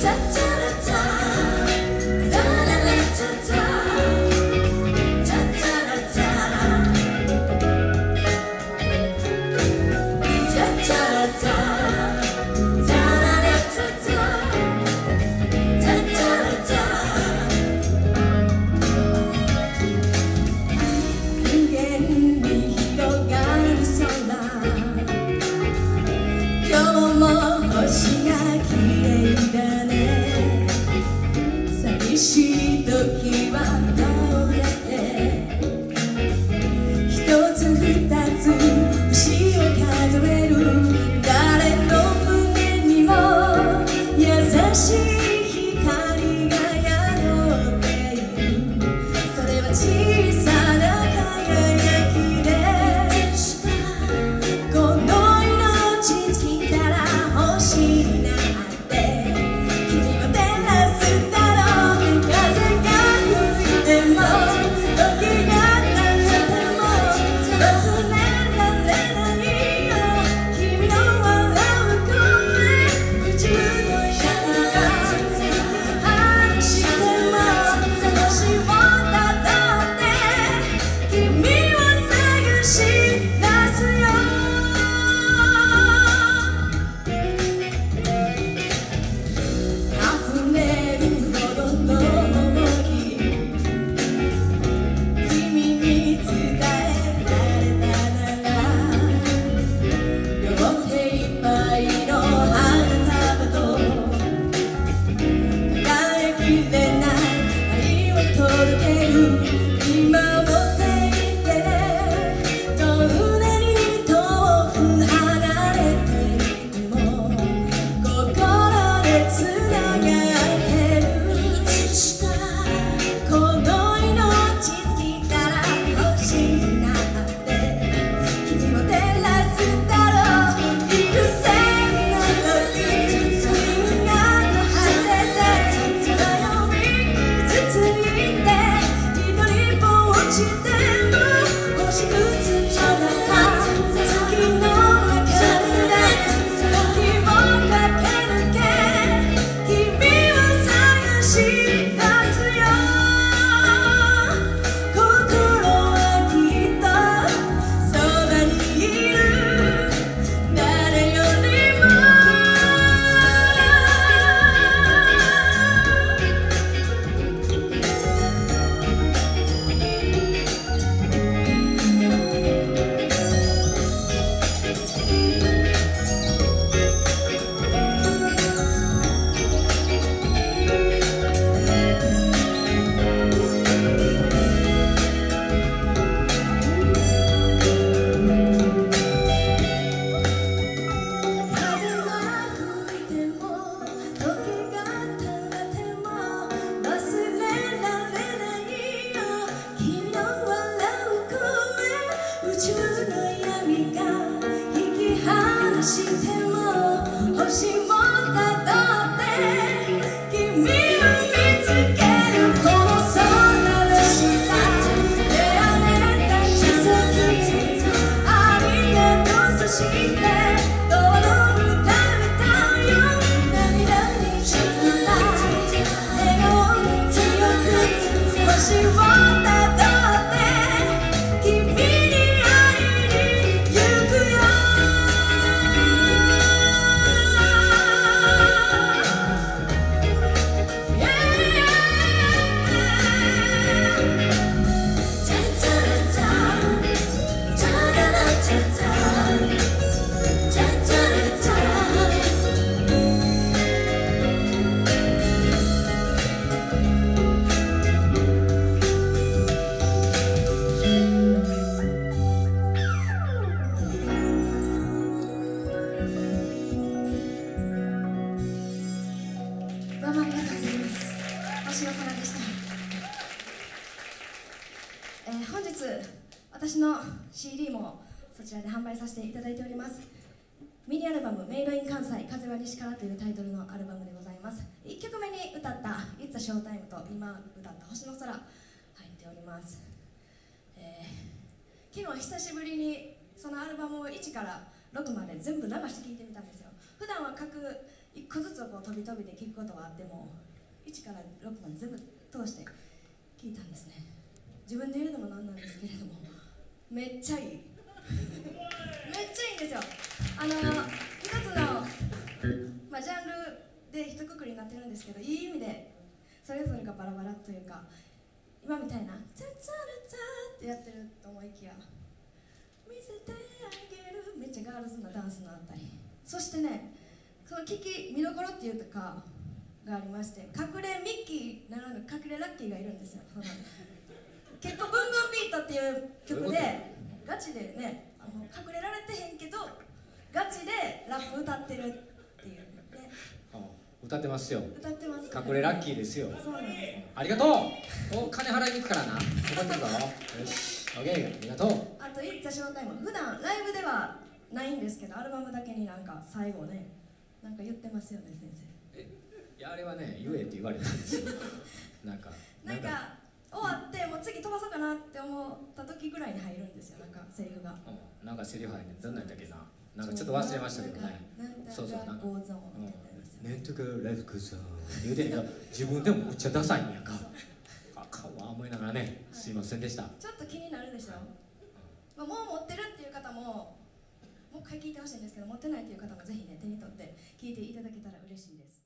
私の CD もそちらで販売させていただいております。ミニアルバム「メイドイン関西風は西から」というタイトルのアルバムでございます。1曲目に歌った「It's a Showtime」と今歌った「星の空」入っております。昨日久しぶりにそのアルバムを1から6まで全部流して聴いてみたんですよ。普段は各 1個ずつをこう飛び飛びで聞くことがあっても1から6まで全部通して聞いたんですね。自分で言うのもなんなんですけれども、めっちゃいいめっちゃいいんですよ。一つの、ジャンルで一括りになってるんですけど、いい意味でそれぞれがバラバラというか、今みたいな「チャチャラチャ」ってやってると思いきや「見せてあげる」めっちゃガールズなダンスのあったり、そしてね、その見どころっていうかがありまして、隠れミッキーならぬ隠れラッキーがいるんですよ。結構「ブンブンビート」っていう曲でガチでね、隠れられてへんけどガチでラップ歌ってるっていうね。 歌ってますよ。 歌ってます、ね、 隠れラッキーですよ。 そうなんですよ。 ありがとう。お金払いに行くからな。覚えてるぞ。よし、オッケー、ありがとう。 あと「イッツァショータイム」、普段ライブではないんですけど、アルバムだけになんか最後ね、なんか言ってますよね、先生。 いや、あれはね、言えって言われたんですよ。なんか終わってもう次飛ばそうかなって思った時ぐらいに入るんですよ、なんかセリフが。 なんかセリフ入るね。どんなんだっけな。なんかちょっと忘れましたけどね。そうそう、なんかなんとかラフクさん言うてんけど、自分でもむっちゃダサいんやんか。あかんわ思いながらね、すいませんでした。 ちょっと気になるでしょ。もう持ってるっていう方ももう一回聞いてほしいんですけど、持ってないっていう方もぜひね、手に取って聞いていただけたら嬉しいです。